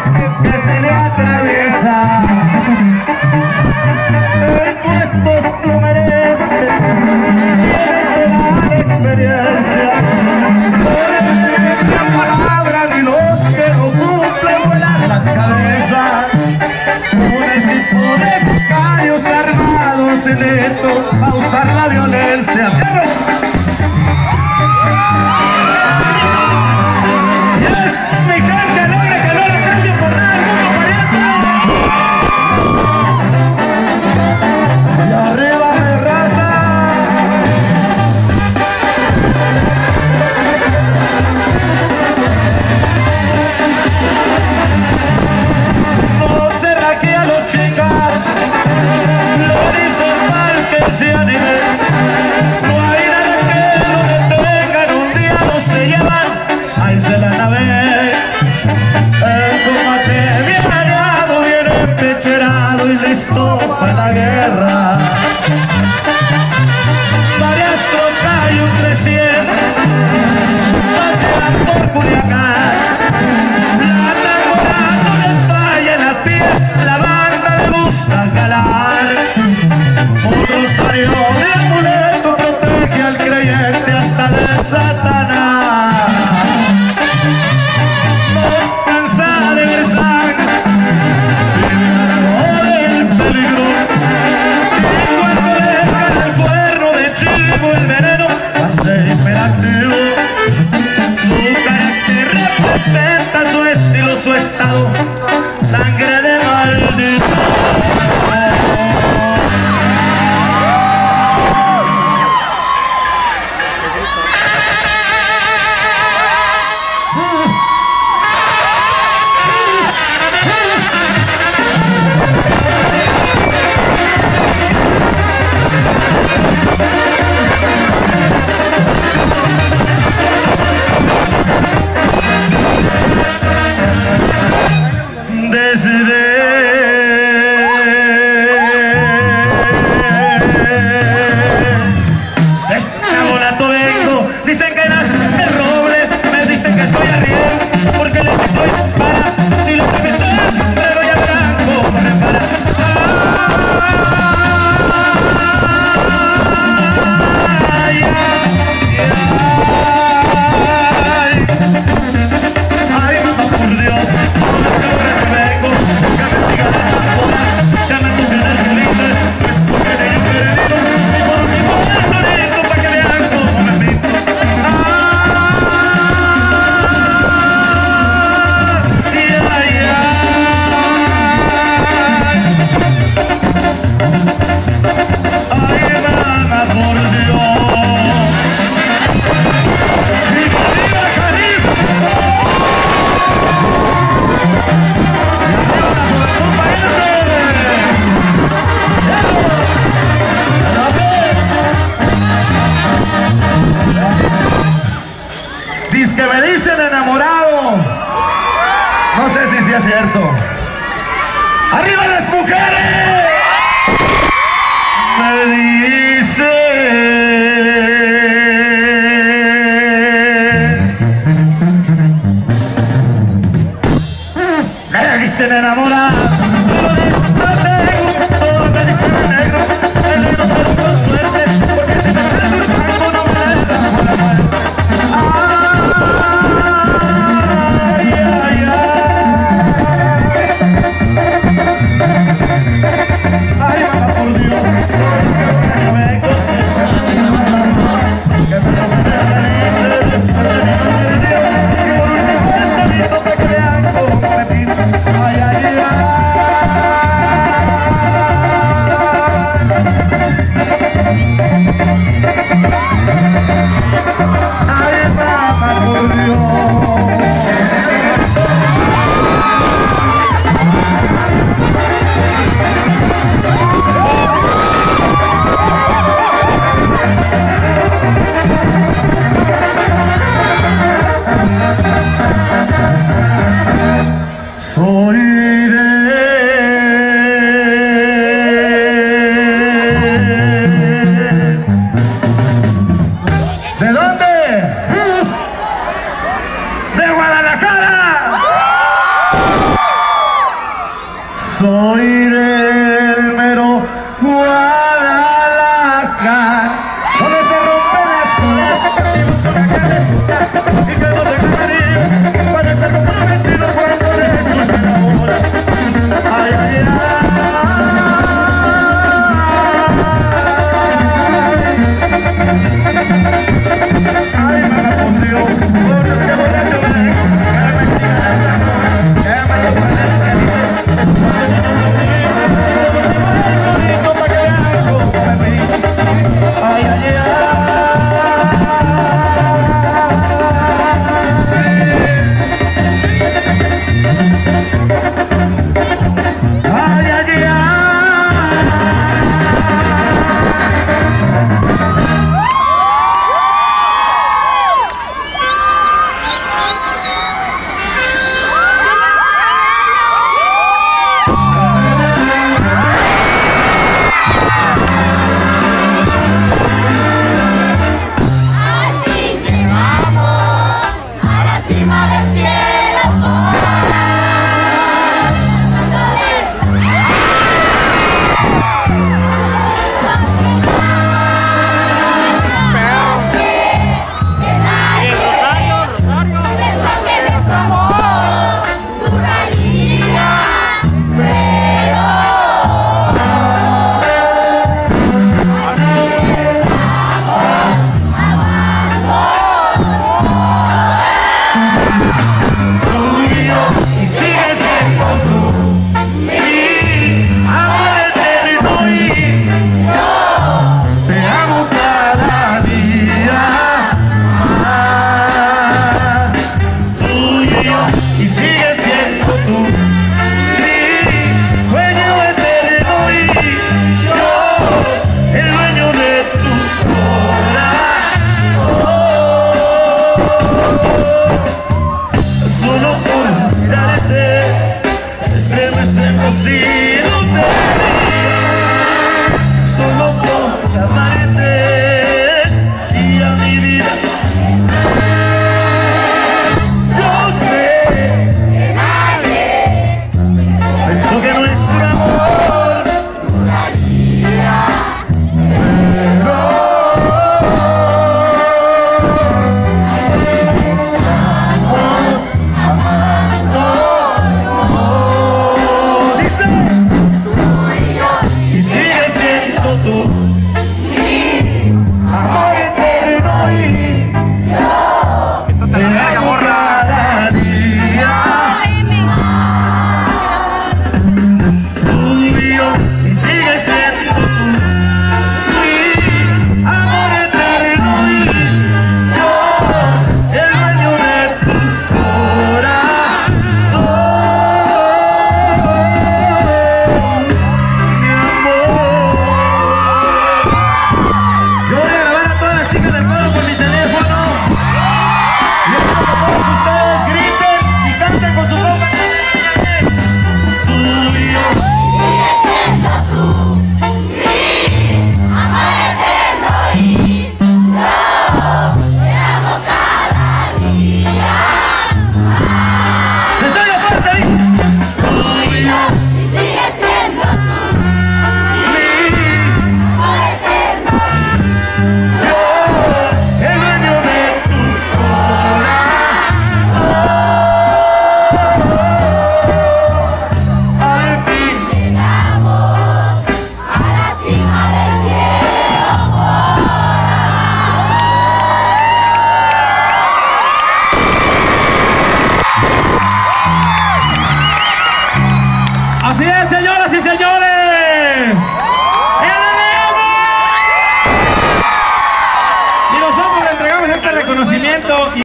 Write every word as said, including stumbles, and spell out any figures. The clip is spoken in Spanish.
que se le atraviesa. El puesto lo merece, tiene la experiencia. Esa palabra ni los que no cumplen vuelan las cabezas. Un equipo de sicarios armados en esto a usar la violencia. ¡Pero! Se anime. No hay nada que lo detengan, un día no se llevan, ahí se la nave. El combate bien aliado, bien empecherado y listo para la guerra. Varias tropas y un trescientos pasean por Culiacán. La tambora no le falla en la fiesta, la banda le gusta calar. Un rosario de amuleto protege al creyente hasta de Satanás. No descansa de ver sangre, vive del peligro. Y cuando dejan el cuerno de chivo, el veneno va a ser hiperactivo. Su carácter representa su estilo, su estado, sangre de maldito. Que me dicen enamorado, no sé si sea cierto. ¡Arriba las mujeres! Me dicen, me dicen enamorado, pero de esto tengo, todo me dicen negro, el negro tengo con suerte, porque si me sale un tango no me da la muerte. Ay, ay, ay. Soy del mero Guadalajara, donde se rompen las olas y busco una cabecita y que no te cariño para estar comprometido cuando de eso me enamora. Ay, ay, ay. Ay, mamá, por Dios, por Dios que borracho me dejo, que me siga esta hora, que me lo pone el pelito. Ay, ay, ay. Así es, señoras y señores.